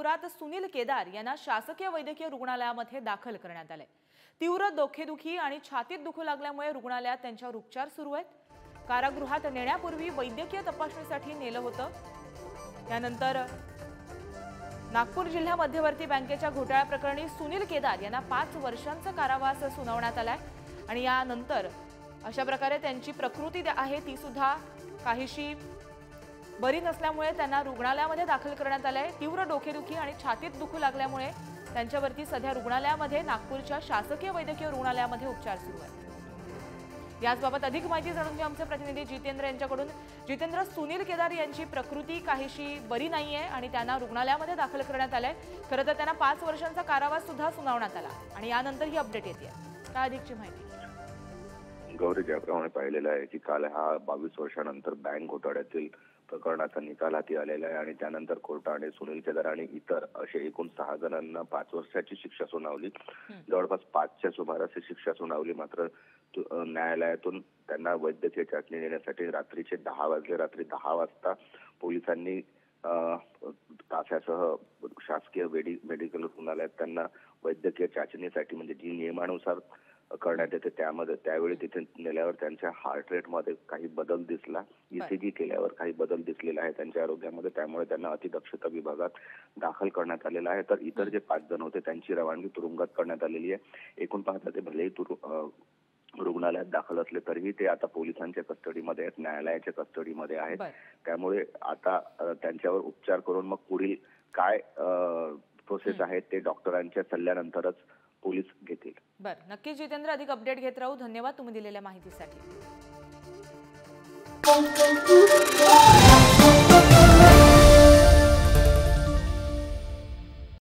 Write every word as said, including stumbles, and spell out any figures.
नागपुरात सुनील केदार यांना शासकीय वैद्यकीय रुग्णालयामध्ये दाखल करण्यात आले। तीव्र डोकेदुखी आणि छातीत दुखू लागल्यामुळे रुग्णालयात त्यांच्यावर उपचार सुरू आहेत। कारागृहात नेण्यापूर्वी वैद्यकीय तपासणीसाठी नेलं होतं। त्यानंतर नागपूर जिल्हा मध्यवर्ती बँकेच्या घोटाळ्या प्रकरणी सुनील केदार यांना पाच वर्षांचा कारावास सुनावण्यात आलाय आणि यानंतर अशा प्रकारे त्यांची प्रकृती आहे ती सुद्धा काहीशी बरी नसल्यामुळे त्यांना रुग्णालयामध्ये दाखल करण्यात आले आहे। तीव्र डोकेदुखी आणि छातीत दुखू लागल्यामुळे त्यांच्यावरती सध्या रुग्णालयामध्ये नागपूरच्या शासकीय वैद्यकीय रुग्णालयामध्ये उपचार सुरू आहेत। याबाबत अधिक माहिती जाणून घेऊ आमचे प्रतिनिधी जितेंद्र यांच्याकडून। जितेंद्र, सुनील केदार यांची प्रकृती काहीशी बरी नाहीये आणि त्यांना रुग्णालयामध्ये दाखल करण्यात आले। खरं तर त्यांना पाच वर्षांचा कारावास सुद्धा सुनावण्यात आला आणि यानंतर ही अपडेट येते। काय अधिकची माहिती? गौरी, ज्याप्रमाणे पाहिलेलं आहे की काल हा बावीस वर्षानंतर बँक घोटाळ्यातील प्रकरणाचा निकाल हाती आलेला आहे आणि त्यानंतर कोर्टाने सुनील केदार आणि इतर असे एकूण सहा जणांना पाच वर्षाची शिक्षा सुनावली। जवळपास पाचच्या सुमारास ही शिक्षा सुनावली। मात्र न्यायालयातून त्यांना वैद्यकीय चाचणी देण्यासाठी रात्रीचे दहा वाजले। रात्री दहा वाजता पोलिसांनी ताफ्यासह शासकीय मेडिकल रुग्णालयात त्यांना वैद्यकीय चाचणीसाठी म्हणजे जी नियमानुसार करण्यात येते त्यामध्ये त्यावेळी तिथे नेल्यावर त्यांच्या हार्ट रेट मध्ये काही बदल दिसला। ईसीजी केल्यावर काही बदल दिसलेला आहे त्यांच्या आरोग्यामध्ये, त्यामुळे त्यांना अतिदक्षता विभागात दाखल करण्यात आलेला आहे। तर इतर जे पाच जण होते त्यांची रवानगी तुरुंगात करण्यात आलेली आहे। एकूण पाहता ते भलेही रुग्णालयात दाखल असले तरीही ते आता पोलिसांच्या कस्टडीमध्ये आहेत, न्यायालयाच्या कस्टडीमध्ये आहेत। त्यामुळे आता त्यांच्यावर उपचार करून मग पुढील काय प्रोसेस आहे ते डॉक्टरांच्या सल्ल्यानंतरच पोलीस घेतील। बर, नक्की जितेंद्र, अधिक अपडेट घेत राहू। धन्यवाद तुम्ही दिलेल्या माहितीसाठी।